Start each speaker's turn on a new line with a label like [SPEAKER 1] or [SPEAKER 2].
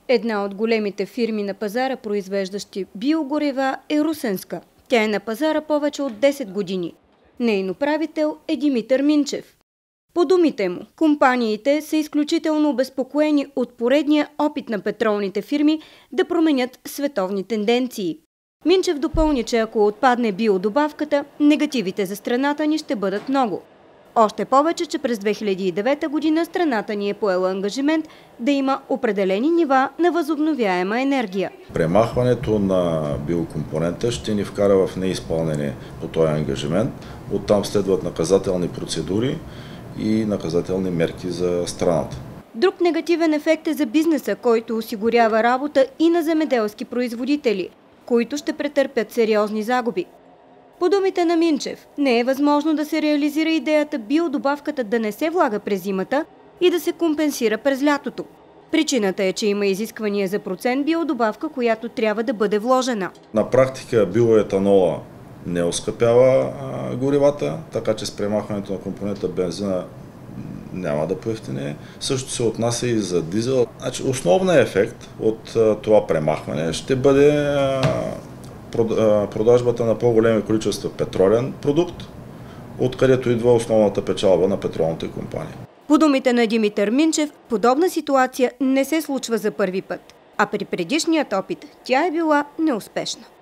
[SPEAKER 1] Една от големите фирми на пазара, произвеждащи биогорева, е русенска. Тя е на пазара повече от 10 години. Нейн управител е Димитър Минчев. По думите му, компаниите са изключително обезпокоени от поредния опит на петролните фирми да променят световни тенденции. Минчев допълни, че ако отпадне биодобавката, негативите за страната ни ще бъдат много. Още повече, че през 2009 година страната ни е поела ангажимент да има определени нива на възобновяема енергия.
[SPEAKER 2] Премахването на биокомпонента ще ни вкара в неизпълнение по този ангажимент. Оттам следват наказателни процедури и наказателни мерки за страната.
[SPEAKER 1] Друг негативен ефект е за бизнеса, който осигурява работа и на земеделски производители, които ще претърпят сериозни загуби. По думите на Минчев, не е възможно да се реализира идеята биодобавката да не се влага през зимата и да се компенсира през лятото. Причината е, че има изисквания за процент биодобавка, която трябва да бъде вложена.
[SPEAKER 2] На практика биоетанола не оскъпява горивата, така че с премахването на компонента бензина няма да поевтине. Също се отнася и за дизел. Значи, основният ефект от това премахване ще бъде продажбата на по-големи количества петролен продукт, откъдето идва основната печалба на петролните компании.
[SPEAKER 1] По думите на Димитър Минчев, подобна ситуация не се случва за първи път, а при предишният опит тя е била неуспешна.